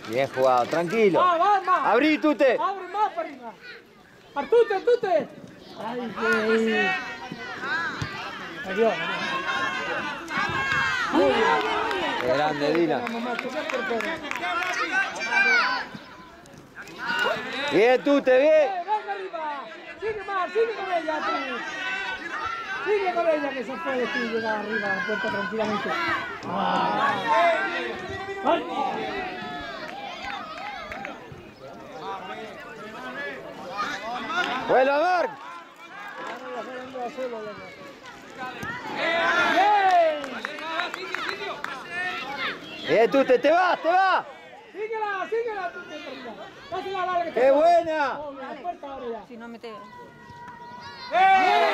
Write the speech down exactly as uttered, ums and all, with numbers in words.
Bien jugado, tranquilo. Va, va, más. Abrí, Tute. Abre más para arriba. Artute, Tute. Ay, qué... Adiós. Qué grande, Dylan. Bien, Tute, bien. Eh, venga arriba. Sigue más, sigue con ella, tú. Sigue con ella que se puede tú llegar arriba a la puerta tranquilamente. Ay. Ay. Bueno, Marc. Bien, Tute, te vas, te vas. Síguela, síguela, tú. Dásela larga. ¡Qué buena! Oh, mira, puerta ahora ya. Si no mete... ¡Eh!